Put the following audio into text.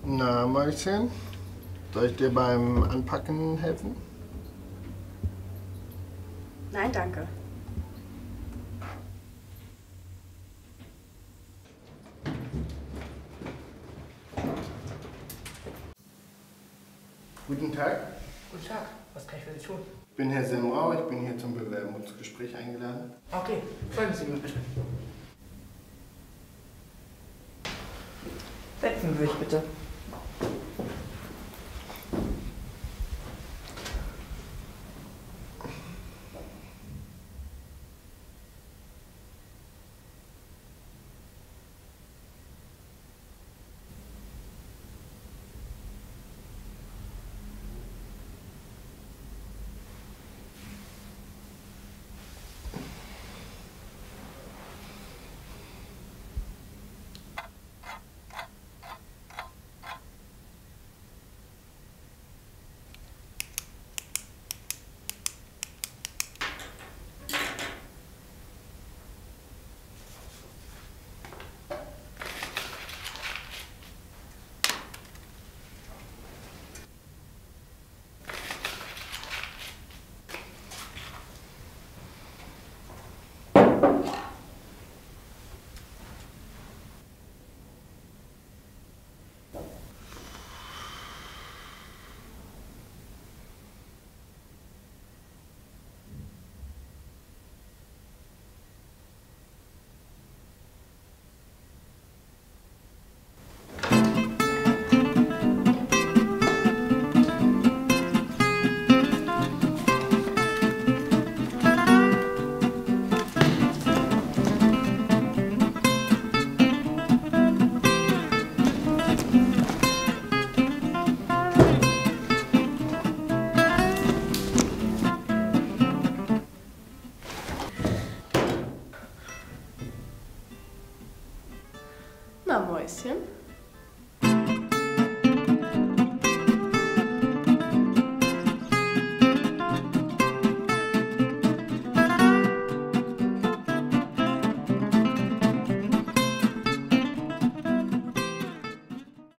Na, Mäuschen, soll ich dir beim Anpacken helfen? Nein, danke. Guten Tag. Guten Tag, was kann ich für Sie tun? Ich bin Herr Semrau, ich bin hier zum Bewerbungsgespräch eingeladen. Okay, folgen Sie mir bitte. Setzen Sie sich bitte.